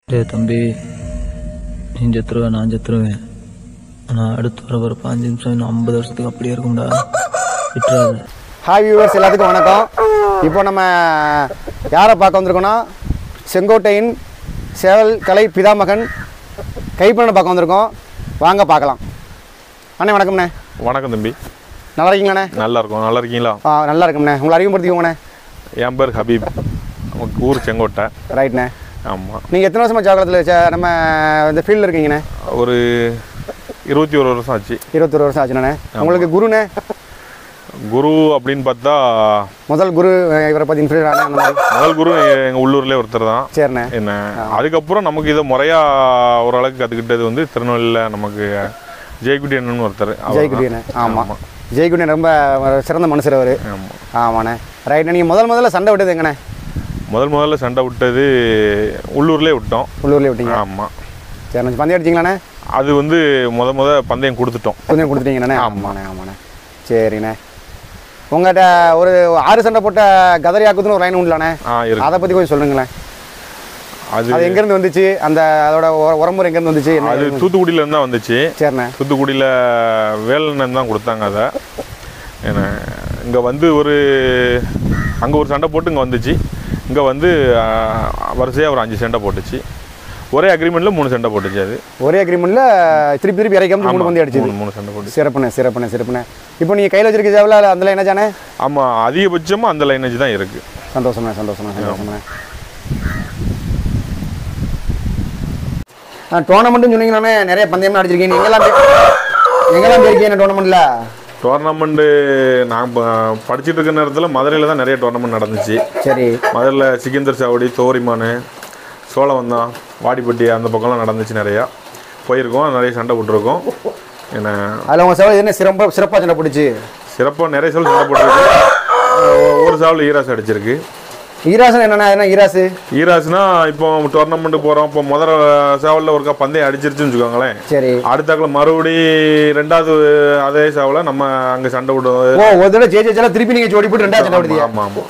டேய் தம்பி, நீ செத்துருவேன், நான் செத்துருவேன். ஆனால் அடுத்து வர 5 நிமிஷம் இன்னும் 50 வருஷத்துக்கு அப்படியே இருக்கும்டா. விட்டுறாது. ஹாய் வியூவர்ஸ், எல்லாத்துக்கும் வணக்கம். இப்போ நம்ம யாரை பார்க்க வந்திருக்கோன்னா, செங்கோட்டையின் சேவல் கலை பிதாமகன் கைப்பண்ணனை பார்க்க வந்திருக்கோம். வாங்க பார்க்கலாம். அண்ணே வணக்கம்ண்ணே. வணக்கம் தம்பி. நல்லா இருக்கீங்களாண்ணே? நல்லா இருக்கும். நல்லா இருக்கீங்களா? நல்லா இருக்கும்ண்ணே. உங்களை அறிமுகப்படுத்திக்கோங்கண்ணே. என் பேர் ஹபீப், ஊர் செங்கோட்டை. ரைட்ண்ணே. ஆமாம். நீங்கள் எத்தனை வருஷமாக சேவலத்தில் நம்ம இந்த ஃபீல்டில் இருக்கீங்கண்ணே? ஒரு 21 வருஷம் ஆச்சு. 21 வருஷம் ஆச்சுண்ணே. உங்களுக்கு குருண்ணே? குரு அப்படின்னு பார்த்தா முதல் குரு இவரை பற்றி இன்ஃபீல்டானே அந்த மாதிரி? முதல் குரு எங்கள் உள்ளூர்லேயே ஒருத்தர் தான். சரிண்ணே. என்ன அதுக்கப்புறம் நமக்கு இதை முறையாக ஓரளவுக்கு கற்றுக்கிட்டது வந்து திருநெல்வேலியில் நமக்கு ஜெயக்குடி அண்ணன் ஒருத்தர். ஜெயக்குடி அண்ணன். ஆமாம், ஜெயக்குடி ரொம்ப சிறந்த மனுஷர் அவர். ஆமாம். ஆமாண்ணே. ரைட்ண்ணே. நீங்கள் முதல்ல சண்டை விட்டது எங்கண்ணே? முதல்ல சண்டை விட்டது உள்ளூர்லேயே விட்டோம். உள்ளூர்லேயே விட்டீங்க? ஆமாம். சரி, பந்தயம் அடிச்சிங்களாண்ணே? அது வந்து பந்தயம் கொடுத்துட்டோம். பந்தயம் கொடுத்துட்டீங்கண்ணே? ஆமாண்ணே. சரிண்ணே. உங்கள்கிட்ட ஒரு 6 சண்டை போட்ட கதரியாக்குதுன்னு ஒரு லைன் உண்டுலாண்ணே, அதை பற்றி கொஞ்சம் சொல்லுங்களேன். அது எங்கேருந்து வந்துச்சு? அதோட உரமுறை எங்கேருந்து வந்துச்சு? அது தூத்துக்குடியிலேருந்து தான் வந்துச்சு. சரிண்ணே. தூத்துக்குடியில் வேலண்ணன் தான் கொடுத்தாங்க அதை. ஏன்னா இங்கே வந்து அங்கே ஒரு சண்டை போட்டு இங்கே வந்துச்சு. இங்கே வந்து வரிசையாக ஒரு 5 சண்டை போட்டுச்சு. ஒரே அக்ரிமெண்ட்டில் 3 சண்டை போட்டுச்சு. அது ஒரே அக்ரிமெண்ட்டில் திருப்பி இறக்காம 3 பந்தயம் அடிச்சு 3 சண்டை போட்டு. சிறப்புண்ணே. இப்போ நீங்கள் கையில் வச்சிருக்க சேவல அந்த லைனேஜ் தானே? ஆமாம், அதிகபட்சமாக அந்த லைனேஜ் தான் இருக்குது. சந்தோஷம்ண்ணே. டோர்னமெண்ட்டுன்னு சொன்னீங்கன்னானே நிறைய பந்தயம்லாம் அடிச்சிருக்கீங்க. எங்கெல்லாம் போயிருக்கீங்க டோர்னமெண்ட்டில்? டோர்னமெண்ட்டு நான் படிச்சுட்டு இருக்க நேரத்தில் மதுரையில் தான் நிறைய டோர்னமெண்ட் நடந்துச்சு. சரி. மதுரையில் சிக்கந்தர் சாவடி, தோரிமான், சோழவந்தான், வாடிப்பட்டி அந்த பக்கம்லாம் நடந்துச்சு. நிறையா போயிருக்கோம், நிறைய சண்டை போட்டிருக்கோம். என்ன அதில் உங்கள் சேவல் என்ன சிறப்பாக சண்டை போட்டுச்சு? சிறப்பாக நிறைய சேவல் சண்டை போட்டிருக்கு. ஒரு சேவல் ஈராஸ் அடிச்சிருக்கு. ஈராசன் என்ன ஈராஸ்னா இப்போ டோர்னமெண்ட் போகிறோம். இப்போ முதல் சேவலில் ஒருக்கா பந்தயம் அடிச்சிருச்சுன்னு வச்சுக்கோங்களேன். சரி. அடுத்தாக்கில் மறுபடி 2வது அதே சேவலை நம்ம அங்கே சண்டை விடுவோம். ஒரு தடவை ஜெயிச்சாலும் திருப்பி நீங்கள் ஜோடி போட்டு 2வது சண்டை விடுவீங்க? ஆமாம்.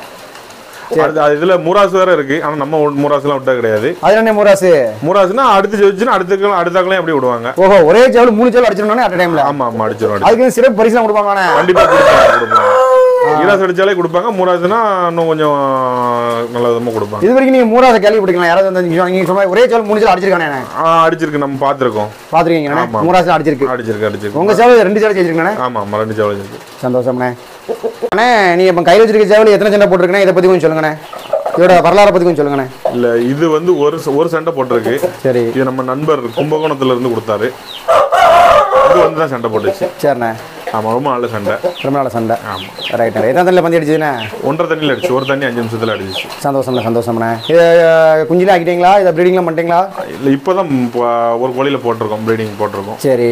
அது இதில் மூராசு வேற இருக்கு. ஆனால் நம்ம மூராசுலாம் விட்டா கிடையாது. அது என்ன மூராசுனா அடுத்து ஜெயிச்சுன்னா அடுத்தாக்கெல்லாம் எப்படி விடுவாங்க? ஓஹோ, ஒரே சேவல் 3 சேவல் அடிச்சிடணும் அட் டைம்ல? ஆமாம், அடிச்சிடும். அதுக்கு சிறப்பு பரிசுலாம் கொடுப்பாங்க? கண்டிப்பாக கொடுப்பாங்க. ஈராஸ் அடிச்சாலே கொடுப்பாங்க. மூராசுனா இன்னும் கொஞ்சம் நல்ல விதமாக கொடுப்பாங்க. இது வரைக்கும் நீங்கள் மூராசை கேள்விப்பட்டிருக்கலாம்? யாராவது நீங்கள் சொன்ன ஒரே சேவல் 3 சேவல் அடிச்சிருக்கானே? அடிச்சிருக்கு, நம்ம பார்த்துருக்கீங்க. மூராசு அடிச்சிருக்கு. உங்கள் சேவல் 2 சேவல் ஜெயிச்சிருக்கானே? ஆமாம், 2 சேவல் ஜெயிச்சிருக்கு. சந்தோஷம்ண்ணே. அண்ணே, நீங்கள் இப்போ கையில் வச்சிருக்க சேவல் எத்தனை சண்டை போட்டிருக்கேன்? இதை பற்றி கொஞ்சம் சொல்லுங்கண்ணே. இதோட வரலாறை பற்றி கொஞ்சம் சொல்லுங்கண்ணே. இல்லை, இது வந்து ஒரு சண்டை போட்டிருக்கு. சரி. இது நம்ம நண்பர் கும்பகோணத்துல இருந்து கொடுத்தாரு. இது வந்து தான் சண்டை போட்டுச்சு. சரிண்ணே. ஆமாம், ரொம்ப நல்ல சண்டை. ஆமாம், ரைட்ண்ணே. எத்தனை தண்ணியில் பந்தி அடிச்சுண்ணே? 1.5 தண்ணியில் அடிச்சு. ஒரு தண்ணி 5 நிமிஷத்தில் அடிச்சு. சந்தோஷம்ண்ணே. இதை குஞ்சிலாம் ஆக்கிட்டீங்களா? இதை ப்ரீடிங்லாம் பண்ணிட்டீங்களா? இல்லை, இப்போ தான் ஒரு கோழியில் போட்டிருக்கோம், ப்ரீடிங் போட்டிருக்கோம். சரி.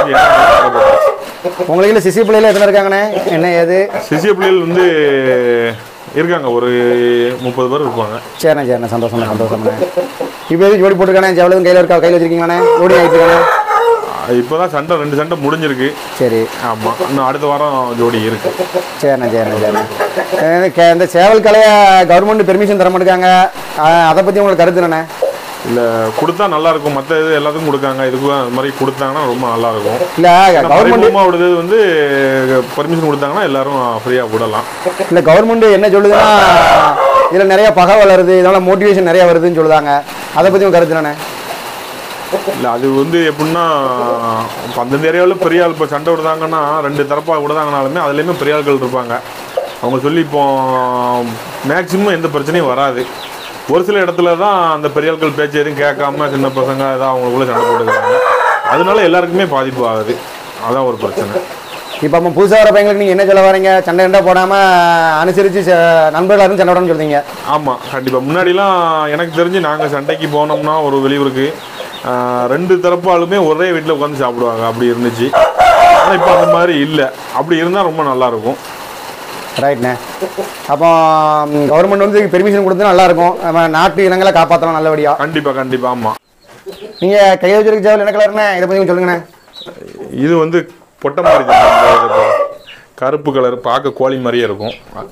உங்களுக்கு இல்லை சிசிய பிள்ளைகள் எத்தனை இருக்காங்கண்ணே? என்ன ஏது சிசிய பிள்ளைகள் வந்து இருக்காங்க, ஒரு 30 பேர் இருப்பாங்க. சரிண்ணே. சந்தோஷம்ண்ணே. இப்போ எதுவும் ஜோடி போட்டுருக்கானே? ஜெவலும் கையில் வச்சிருக்கீங்களாண்ணே? ஜோடி ஆகிட்டு இருக்கானே? இப்போ தான் 2 சண்டை முடிஞ்சிருக்கு. சரி. ஆமாம், இன்னும் அடுத்த வாரம் ஜோடி இருக்கு. சரிண்ணே. இந்த சேவல் கலையை கவர்மெண்ட் பெர்மிஷன் தர மாட்டேங்காங்க, அதை பற்றி உங்களுக்கு கருத்து என்னண்ணே? இல்லை, கொடுத்தா நல்லா இருக்கும். மற்ற இது எல்லாத்துக்கும் கொடுக்காங்க, இதுக்கும் அது மாதிரி கொடுத்தாங்கன்னா ரொம்ப நல்லா இருக்கும். இல்லை, கவர்மெண்ட் விடுறது வந்து பர்மிஷன் கொடுத்தாங்கன்னா எல்லாரும் ஃப்ரீயாக விடலாம். இல்லை, கவர்மெண்ட் என்ன சொல்லுதுன்னா இதில் நிறைய பகை வளருது, இதனால் மோட்டிவேஷன் நிறையா வருதுன்னு சொல்லுதாங்க. அதை பற்றி உங்கள் கருத்து என்னண்ணே? இல்லை, அது வந்து எப்படின்னா அந்தந்த ஏரியாவில் பெரிய ஆள் இப்போ சண்டை விடுதாங்கன்னா 2 தரப்பாக விடுதாங்கனாலுமே அதுலேயுமே பெரிய ஆட்கள் இருப்பாங்க. அவங்க சொல்லி இப்போ மேக்சிமம் எந்த பிரச்சனையும் வராது. ஒரு சில இடத்துல தான் அந்த பெரிய ஆட்கள் பேச்சு எதுவும் கேட்காம சின்ன பசங்க ஏதாவது அவங்களுக்குள்ள சண்டை போட்டுக்கிறாங்க. அதனால எல்லாருக்குமே பாதிப்பு ஆகுது. அதான் ஒரு பிரச்சனை. இப்போ நம்ம புதுசாக வர பையங்களுக்கு நீங்கள் என்ன சொல்ல வரீங்க? சண்டை போடாமல் அனுசரித்து நண்பர்களாக இருந்து சண்டை விடணும்னு சொல்கிறீங்க? ஆமாம், கண்டிப்பாக. முன்னாடிலாம் எனக்கு தெரிஞ்சு நாங்கள் சண்டைக்கு போனோம்னா ஒரு வெளியூருக்கு 2 தரப்பாலுமே ஒரே வீட்டில் உட்காந்து சாப்பிடுவாங்க. அப்படி இருந்துச்சு. ஆனால் இப்போ அந்த மாதிரி இல்லை. அப்படி இருந்தால் ரொம்ப நல்லாயிருக்கும். ரைட்ண்ணே. அப்போ கவர்மெண்ட் வந்து பெர்மிஷன் கொடுத்தா நல்லாயிருக்கும். நம்ம நாட்டு இனங்களை காப்பாற்றலாம் நல்லபடியாக. கண்டிப்பாக. ஆமாம். நீங்கள் கையில் வச்சிருக்க சேவல் என்ன கலர்ண்ணே? இதை பற்றி சொல்லுங்கண்ணே. இது வந்து பொட்டை மாதிரி கருப்பு கலர், பார்க்க கோழி மாதிரியே இருக்கும்.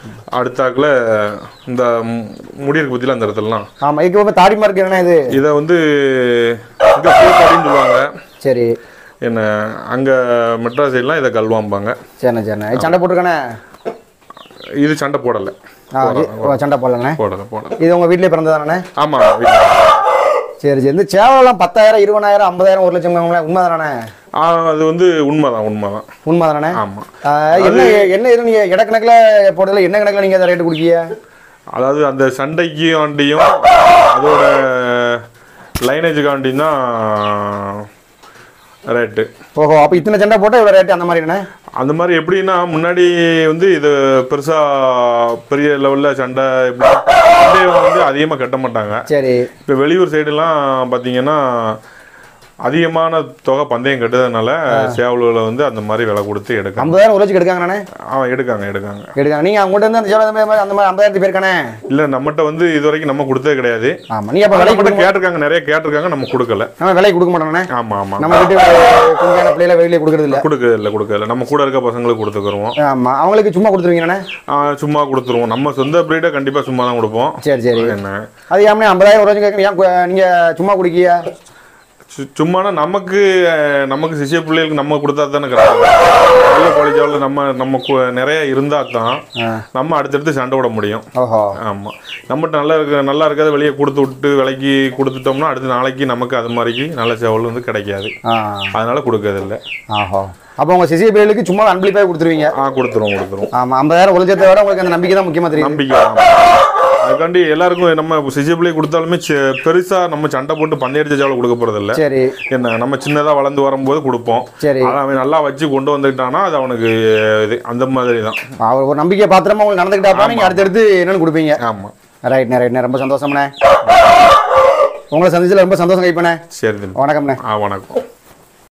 அடுத்தாக்குல இந்த முடியிருக்கு பற்றியில் அந்த இடத்துலலாம். ஆமாம், இதுக்கு இப்போ தாடி மார்க் என்ன இது? இதை வந்து இங்கே அப்படின்னு சொல்லுவாங்க. சரி. என்ன அங்கே மெட்ராஸ் சைட்லாம் இதை கல்வாம்பாங்க. சரிண்ணே சரிண்ணே. இது சண்டை போட்டிருக்கானே? இது சண்டை போடலை. சண்டை போடலண்ணே? போடலை. இது உங்கள் வீட்டிலே பிறந்ததானே? ஆமாம், வீட்டில். சரி சரி. இந்த சேவலாம் 10,000 20,000 50,000 1 லட்சம் உண்மை தானே? அது வந்து உண்மைதான். உண்மை தானே? ஆமாம். என்ன இது நீங்கள் இட கணக்கில் போடுறதுல என்ன கணக்கில் நீங்கள் அதை ரேட்டு கொடுக்கீங்க? அதாவது அந்த சண்டைக்கு வண்டியும் அதோட லைனேஜுக்கு வண்டியும் தான் ரேட்டு. ஓஹோ, அப்போ இத்தனை சண்டை போட்டால் இவ்வளோ ரேட்டு அந்த மாதிரி? அந்த மாதிரி எப்படின்னா முன்னாடி வந்து இது பெருசாக பெரிய லெவலில் சண்டை வந்து அதிகமாக கட்ட மாட்டாங்க. சரி. இப்போ வெளியூர் சைடுலாம் பார்த்தீங்கன்னா அதிகமான தொகை பந்தயம் கட்டுறதுனால சேவலில் வந்து அந்த மாதிரி விலை கொடுத்து எடுக்காங்க. 50,000 உழைச்சி எடுக்காங்கண்ணே? எடுக்காங்க. நீங்கள் அவங்கள்ட்ட இருந்து அந்த மாதிரி 50,000 பேருக்கானே? இல்லை, நம்மகிட்ட வந்து இது வரைக்கும் நம்ம கொடுத்ததே கிடையாது. ஆமாம். நீங்கள் அப்போ விலை கேட்டிருக்காங்க, நிறைய கேட்டிருக்காங்க, நம்ம கொடுக்கல. நம்ம விலை கொடுக்க மாட்டோம்ண்ணே? ஆமாம். நம்ம வீட்டு பிள்ளைகளை வெளியே கொடுக்கறதில்ல. நம்ம கூட இருக்க பசங்களுக்கு கொடுத்துக்குருவோம். ஆமாம். அவங்களுக்கு சும்மா கொடுத்துருவீங்கண்ணே? சும்மா கொடுத்துருவோம். நம்ம சொந்த பிரீடை கண்டிப்பாக சும்மா தான் கொடுப்போம். சரி. என்ன அது ஏன் 50,000 உழைச்சி கேட்குறீங்க? நீங்கள் சும்மா குடிக்கியா? சும்மானா நமக்கு சிசிய பிள்ளைகளுக்கு நம்ம கொடுத்தா தானே நல்ல குவாலிட்டியாவில் நம்ம நிறைய இருந்தால் தான் நம்ம அடுத்தடுத்து சண்டை விட முடியும். ஆமாம். நம்மகிட்ட நல்லா இருக்காத வெளியே கொடுத்து விட்டு விலைக்கு கொடுத்துட்டோம்னா அடுத்த நாளைக்கு நமக்கு அது மாதிரிக்கு நல்ல சேவல் வந்து கிடைக்காது. அதனால கொடுக்கறதில்லை. அப்போ உங்கள் சிசிய பிள்ளைகளுக்கு சும்மா அன்பிளிப்பாக கொடுத்துருவீங்க? கொடுத்துருவோம். ஆமாம். 50,000 உழைச்சதை விட உங்களுக்கு அந்த நம்பிக்கை தான் முக்கியமாக தெரியும். நம்பிக்கை. அதுக்காண்டி எல்லாருக்கும் நம்ம சிசிய பிள்ளை கொடுத்தாலுமே பெருசாக நம்ம சண்டை போட்டு பந்தயடிச்ச சேவலை கொடுக்க போகிறதில்ல. சரி. என்ன நம்ம சின்னதாக வளர்ந்து வரும்போது கொடுப்போம். சரி. அவன் நல்லா வச்சு கொண்டு வந்துக்கிட்டானா அது அவனுக்கு இது அந்த மாதிரி தான். அவர் ஒரு நம்பிக்கை பாத்திரமா உங்களுக்கு நடந்துக்கிட்டா நீங்கள் அடுத்தடுத்து என்னென்னு கொடுப்பீங்க. ஆமாம். ரைட்ண்ணே. ரொம்ப சந்தோஷம்ண்ணே. உங்களை சந்திச்சதில் ரொம்ப சந்தோஷம் கைப்பண்ணே. சரி. வணக்கம்ண்ணே. வணக்கம்.